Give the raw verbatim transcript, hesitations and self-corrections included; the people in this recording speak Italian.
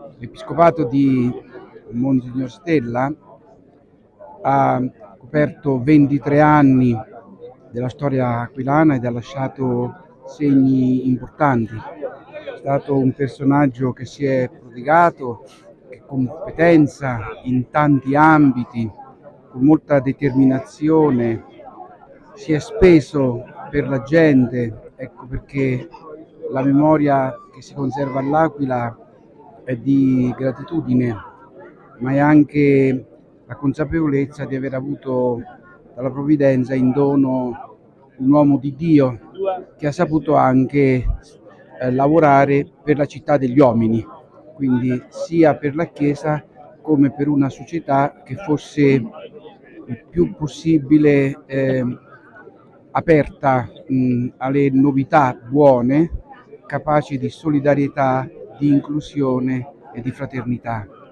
L'Episcopato di Monsignor Stella ha coperto ventitré anni della storia aquilana ed ha lasciato segni importanti. È stato un personaggio che si è prodigato, che con competenza in tanti ambiti, con molta determinazione, si è speso per la gente. Ecco perché la memoria che si conserva all'Aquila è di gratitudine, ma è anche la consapevolezza di aver avuto dalla provvidenza in dono un uomo di Dio che ha saputo anche eh, lavorare per la città degli uomini, quindi sia per la Chiesa come per una società che fosse il più possibile eh, aperta mh, alle novità buone, capaci di solidarietà, di inclusione e di fraternità.